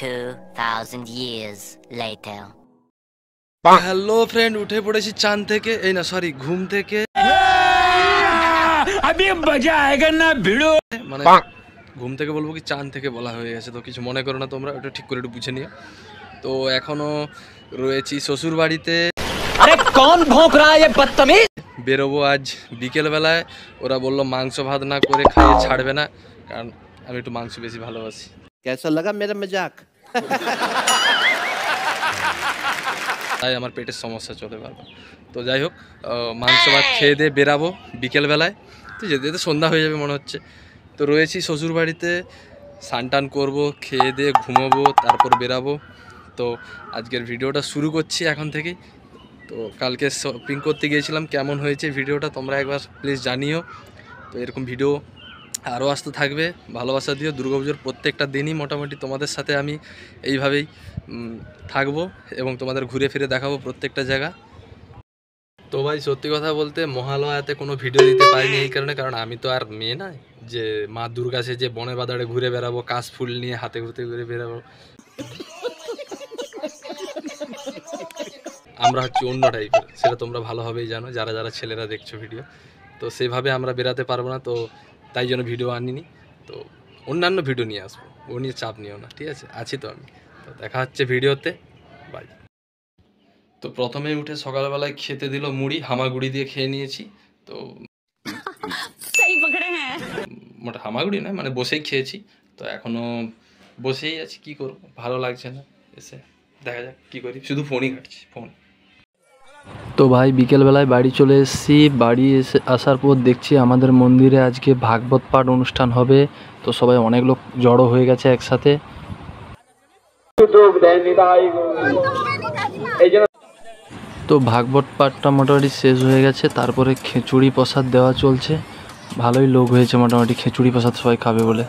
2,000 years later. Hello friend, উঠে পড়েছি চাঁদ থেকে, এই না সরি ঘুম থেকে। अभी मजा आएगा ना भिड़ो, মানে ঘুম থেকে বলবো কি চাঁদ থেকে বলা হয়ে গেছে, তো কিছু মনে করো না তোমরা, ওটা ঠিক করে একটু বুঝে নিও। তো এখনো রয়েছি শ্বশুর বাড়িতে। अरे कौन भौंक रहा है ये बदतमीज। বেরোবো আজ বিকেল বেলায়। ওরা বললো মাংস ভাত না করে খাইয়ে ছাড়বে না, কারণ আমি একটু মাংস বেশি ভালোবাসি। कैसा लगा मेरा मजाक? তাই আমার পেটের সমস্যা চলে পারবে। তো যাই হোক, মাংস ভাত খেয়ে দিয়ে বেরাবো বিকেলবেলায়। তো যেতে যেতে সন্ধ্যা হয়ে যাবে মনে হচ্ছে। তো রয়েছি শ্বশুর বাড়িতে, স্নান টান করবো, খেয়ে দিয়ে ঘুমোবো, তারপর বেরাবো। তো আজকের ভিডিওটা শুরু করছি এখন থেকেই। তো কালকে শপিং করতে গিয়েছিলাম, কেমন হয়েছে ভিডিওটা তোমরা একবার প্লিজ জানিও। তো এরকম ভিডিও আরও আসতে থাকবে, ভালোবাসা দিও। দুর্গাপুজোর প্রত্যেকটা দিনই মোটামুটি তোমাদের সাথে আমি এইভাবেই থাকবো এবং তোমাদের ঘুরে ফিরে দেখাবো প্রত্যেকটা জায়গা। তো ভাই সত্যি কথা বলতে মহালয়াতে কোনো ভিডিও দিতে পারিনি এই কারণে, কারণ আমি তো আর মেয়ে নয় যে মা দুর্গা যে বনে বাদাড়ে ঘুরে বেড়াবো, কাশ ফুল নিয়ে হাতে ঘুরে বেড়াবো। আমরা হচ্ছে অন্য টাইপের, সেটা তোমরা ভালোভাবেই জানো যারা যারা ছেলেরা দেখছো ভিডিও। তো সেভাবে আমরা বেরাতে পারবো না, তো তাই জন্য ভিডিও আনিনি। তো অন্যান্য ভিডিও নিয়ে আসবো, ও নিয়ে চাপ নিও না, ঠিক আছে? আছি তো আমি। তো দেখা হচ্ছে ভিডিওতে, বাই। তো প্রথমেই উঠে সকালবেলায় খেতে দিল মুড়ি, হামাগুড়ি দিয়ে খেয়ে নিয়েছি। তো মোটা হামাগুড়ি নয়, মানে বসেই খেয়েছি। তো এখনও বসেই আছি, কি করবো, ভালো লাগছে না এসে। দেখা যাক কী করি, শুধু ফোনই ঘাটছি, ফোন। তো ভাই বিকেলবেলায় বাড়ি চলে এসেছি। বাড়ি এসে আসার পর দেখছি আমাদের মন্দিরে আজকে ভাগবত পাঠ অনুষ্ঠান হবে। তো সবাই অনেক লোক জড়ো হয়ে গেছে একসাথে। তো ভাগবত পাঠটা মোটামুটি শেষ হয়ে গেছে, তারপরে খিচুড়ি প্রসাদ দেওয়া চলছে। ভালোই লোক হয়েছে মোটামুটি, খিচুড়ি প্রসাদ সবাই খাবে বলে।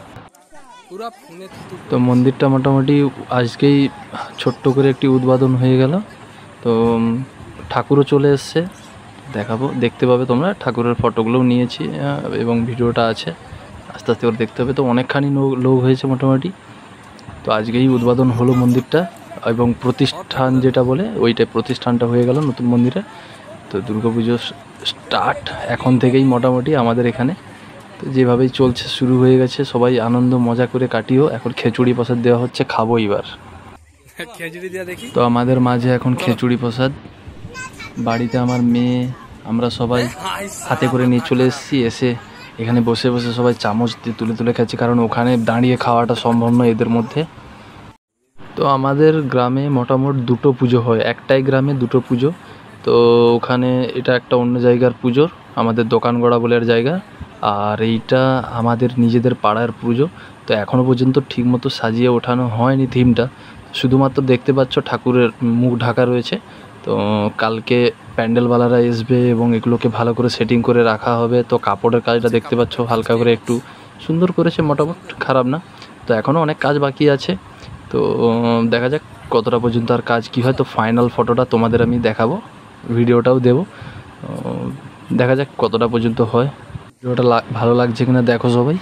তো মন্দিরটা মোটামুটি আজকেই ছোট্ট করে একটি উদ্বোধন হয়ে গেল। তো ঠাকুরও চলে এসছে, দেখাবো, দেখতে পাবে তোমরা। ঠাকুরের ফটোগুলোও নিয়েছি এবং ভিডিওটা আছে, আস্তে আস্তে করে দেখতে হবে। তো অনেকখানি লোক হয়েছে মোটামুটি। তো আজকেই উদ্বোধন হলো মন্দিরটা এবং প্রতিষ্ঠান যেটা বলে ওইটা, প্রতিষ্ঠানটা হয়ে গেল নতুন মন্দিরে। তো দুর্গাপুজো স্টার্ট এখন থেকেই মোটামুটি আমাদের এখানে। তো যেভাবেই চলছে, শুরু হয়ে গেছে, সবাই আনন্দ মজা করে কাটিও। এখন খিচুড়ি প্রসাদ দেওয়া হচ্ছে, খাবো এবার। তো আমাদের মাঝে এখন খিচুড়ি প্রসাদ। বাড়িতে আমার মেয়ে, আমরা সবাই হাতে করে নিয়ে চলে এসেছি। এসে এখানে বসে বসে সবাই চামচ দিয়ে তুলে তুলে খাচ্ছি, কারণ ওখানে দাঁড়িয়ে খাওয়াটা সম্ভব নয় এদের মধ্যে। তো আমাদের গ্রামে মোটামুটি দুটো পুজো হয়, একটাই গ্রামে দুটো পুজো। তো ওখানে এটা একটা অন্য জায়গার পুজোর, আমাদের দোকানগড়া বলের জায়গা, আর এইটা আমাদের নিজেদের পাড়ার পুজো। তো এখনও পর্যন্ত ঠিকমতো সাজিয়ে ওঠানো হয়নি থিমটা, শুধুমাত্র দেখতে পাচ্ছ ঠাকুরের মুখ ঢাকা রয়েছে। তো কালকে প্যান্ডেলওয়ালারা আসবে এবং এগুলোকে ভালো করে সেটিং করে রাখা হবে। তো কাপড়ের কাজটা দেখতে পাচ্ছ হালকা করে একটু সুন্দর করেছে, মোটামুটি খারাপ না। তো এখনও অনেক কাজ বাকি আছে। তো দেখা যাক কতটা পর্যন্ত আর কাজ কী হয়। তো ফাইনাল ফটোটা তোমাদের আমি দেখাবো, ভিডিওটাও দেবো। দেখা যাক কতটা পর্যন্ত হয়। ভিডিওটা ভালো লাগছে কিনা দেখো সবাই।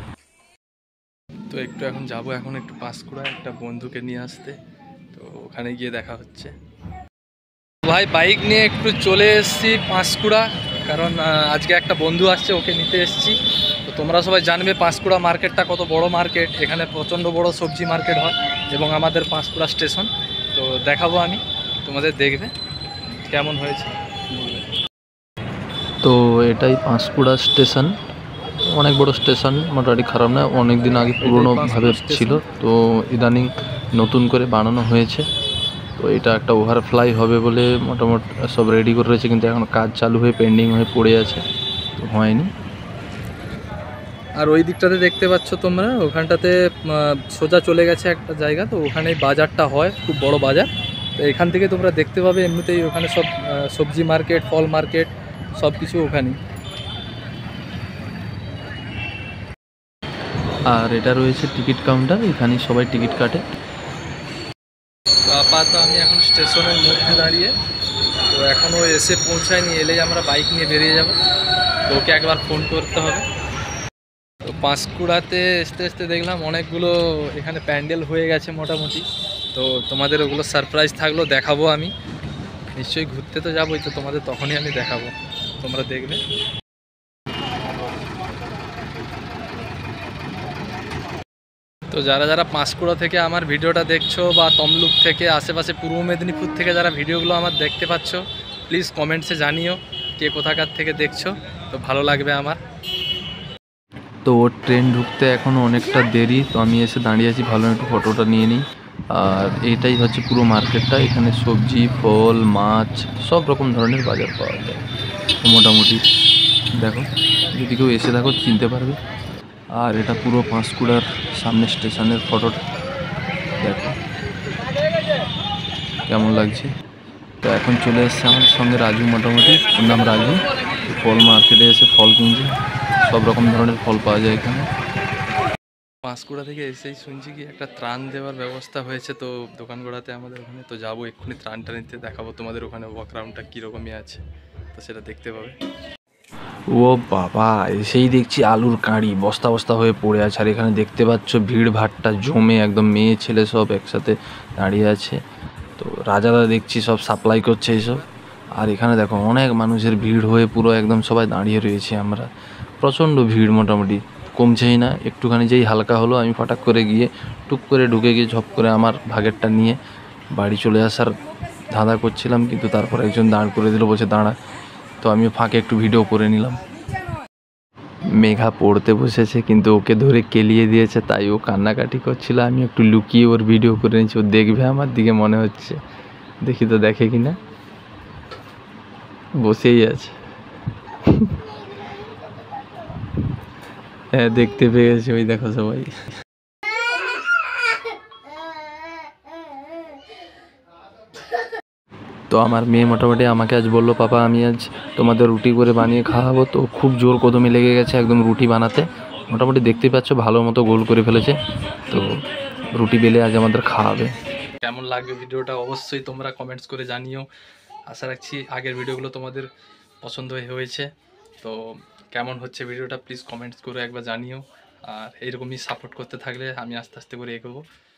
তো একটু এখন যাব, এখন একটু পাঁশকুড়া একটা বন্ধুকে নিয়ে আসতে। তো ওখানে গিয়ে দেখা হচ্ছে। ভাই বাইক নিয়ে একটু চলে এসেছি পাঁশকুড়া, কারণ আজকে একটা বন্ধু আসছে, ওকে নিতে এসেছি। তো তোমরা সবাই জানবে পাঁশকুড়া মার্কেটটা কত বড় মার্কেট, এখানে প্রচণ্ড বড় সবজি মার্কেট হয় এবং আমাদের পাঁশকুড়া স্টেশন। তো দেখাবো আমি, তোমাদের দেখবে কেমন হয়েছে। তো এটাই পাঁশকুড়া স্টেশন, অনেক বড় স্টেশন, মোটামুটি খারাপ না। অনেক দিন আগে পুরনোভাবে ছিল, তো ইদানিং নতুন করে বানানো হয়েছে। তো এটা একটা ওভারফ্লাই হবে বলে মোটামুটি সব রেডি করে রয়েছে, কিন্তু এখন কাজ চালু হয়ে পেন্ডিং হয়ে পড়ে আছে, তো হয়নি। আর ওই দিকটাতে দেখতে পাচ্ছ তোমরা, ওখানটাতে সোজা চলে গেছে একটা জায়গা, তো ওখানেই বাজারটা হয়, খুব বড় বাজার। তো এখান থেকে তোমরা দেখতে পাবে এমনিতেই ওখানে সব সবজি মার্কেট, ফল মার্কেট, সব কিছু ওখানেই। আর এটা রয়েছে টিকিট কাউন্টার, এখানেই সবাই টিকিট কাটে। তো আপাতত আমি এখন স্টেশনের মধ্যে দাঁড়িয়ে, তো এখনও এসে পৌঁছায়নি, এলেই আমরা বাইক নিয়ে বেরিয়ে যাব। তো ওকে একবার ফোন করতে হবে। তো পাঁশকুড়াতে আসতে আসতে দেখলাম অনেকগুলো এখানে প্যান্ডেল হয়ে গেছে মোটামুটি। তো তোমাদের ওগুলো সারপ্রাইজ থাকলো, দেখাবো আমি নিশ্চয়ই। ঘুরতে তো যাবোই, তো তোমাদের তখনই আমি দেখাবো, তোমরা দেখবে। তো যারা যারা পাঁশকুড়া থেকে আমার ভিডিওটা দেখছো বা তমলুক থেকে আশেপাশে পূর্ব মেদিনীপুর থেকে যারা ভিডিওগুলো আমার দেখতে পাচ্ছ, প্লিজ কমেন্টসে জানিও কে কোথাকার থেকে দেখছো, তো ভালো লাগবে আমার। তো ওর ট্রেন ঢুকতে এখনও অনেকটা দেরি, তো আমি এসে দাঁড়িয়ে আছি, ভালো একটু ফটোটা নিয়ে নিই। আর এইটাই হচ্ছে পুরো মার্কেটটা, এখানে সবজি, ফল, মাছ সব রকম ধরনের বাজার পাওয়া যায়। তো মোটামুটি দেখো, যদি কেউ এসে দেখো চিনতে পারবে। আর এটা পুরো পাঁশকুড়ার সামনে স্টেশনের ফটোটা, দেখো কেমন লাগছে। তো এখন চলে এসছে আমার সঙ্গে রাজু, মোটামুটি ওর নাম রাজু। ফল মার্কেটে এসে ফল কিনছে, সব রকম ধরনের ফল পাওয়া যায় এখানে। পাঁশকুড়া থেকে এসেই শুনছি কি একটা ত্রাণ দেওয়ার ব্যবস্থা হয়েছে, তো দোকানগোড়াতে আমাদের ওখানে। তো যাবো এক্ষুনি ত্রাণটা নিতে, দেখাবো তোমাদের ওখানে ওয়াকগ্রাউন্ডটা কীরকমই আছে, তো সেটা দেখতে পাবে। ও বাবা, এসেই দেখছি আলুর কাঁড়ি বস্তা বস্তা হয়ে পড়ে আছে। আর এখানে দেখতে পাচ্ছ ভিড় ভাট্টা জমে একদম, মেয়ে ছেলে সব একসাথে দাঁড়িয়ে আছে। তো রাজাদা দেখছি সব সাপ্লাই করছে এইসব। আর এখানে দেখো অনেক মানুষের ভিড় হয়ে পুরো একদম সবাই দাঁড়িয়ে রয়েছে আমরা। প্রচণ্ড ভিড়, মোটামুটি কমছেই না। একটুখানি যেই হালকা হলো, আমি ফটাক করে গিয়ে টুক করে ঢুকে গিয়ে ঝপ করে আমার ভাগেরটা নিয়ে বাড়ি চলে আসার ধাঁধা করছিলাম, কিন্তু তারপর একজন দাঁড় করে দিল, বলছে দাঁড়া। তো আমিও ফাঁকে একটু ভিডিও করে নিলাম। মেঘা পড়তে বসেছে, কিন্তু ওকে ধরে কেলিয়ে দিয়েছে, তাই ও কান্নাকাটি করছিল। আমি একটু লুকিয়ে ওর ভিডিও করে নিচ্ছি, ও দেখবে আমার দিকে মনে হচ্ছে। দেখি তো দেখে কি না, বসেই আছে। হ্যাঁ, দেখতে পেয়ে গেছে, ওই দেখো সবাই। তো আমার মেয়ে মোটামুটি আমাকে আজ বললো, পাপা আমি আজ তোমাদের রুটি করে বানিয়ে খাওয়াবো। তো খুব জোর কদমে লেগে গেছে একদম রুটি বানাতে। মোটামুটি দেখতে পাচ্ছ ভালো মতো গোল করে ফেলেছে। তো রুটি বেলে আজ আমাদের খাওয়াবে। কেমন লাগবে ভিডিওটা অবশ্যই তোমরা কমেন্টস করে জানিও। আশা রাখছি আগের ভিডিওগুলো তোমাদের পছন্দ হয়েছে। তো কেমন হচ্ছে ভিডিওটা প্লিজ কমেন্টস করে একবার জানিও। আর এইরকমই সাপোর্ট করতে থাকলে আমি আস্তে আস্তে করে এগোবো।